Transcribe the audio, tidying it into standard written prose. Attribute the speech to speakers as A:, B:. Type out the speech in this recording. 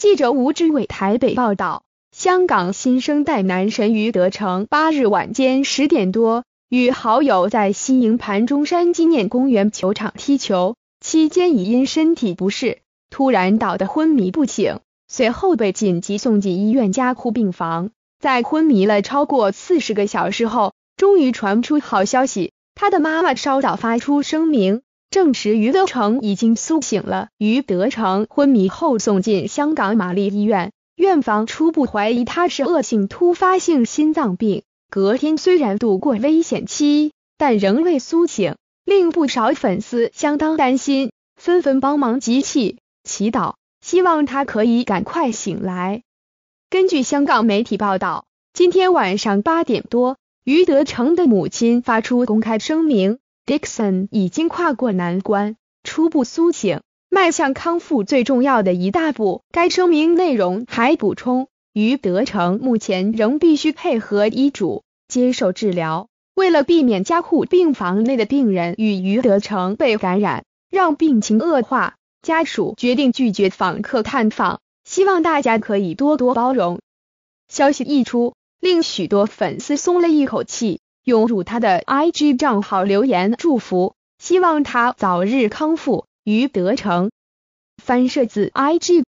A: 记者吴志伟台北报道，香港新生代男神余德成8日晚间10点多，与好友在西营盘中山纪念公园球场踢球，期间已因身体不适，突然倒得昏迷不醒，随后被紧急送进医院加护病房。在昏迷了超过40个小时后，终于传出好消息，他的妈妈稍早发出声明，证实余德成已经苏醒了。余德成昏迷后送进香港玛丽医院，院方初步怀疑他是恶性突发性心脏病，隔天虽然度过危险期，但仍未苏醒，令不少粉丝相当担心，纷纷帮忙集气、祈祷，希望他可以赶快醒来。根据香港媒体报道，今天晚上8点多，余德成的母亲发出公开声明， Dixon 已经跨过难关，初步苏醒，迈向康复最重要的一大步。该声明内容还补充，余德成目前仍必须配合医嘱接受治疗，为了避免加护病房内的病人与余德成被感染，让病情恶化，家属决定拒绝访客探访，希望大家可以多多包容。消息一出，令许多粉丝松了一口气，涌入他的 IG 账号留言祝福，希望他早日康复。余德成翻摄自 IG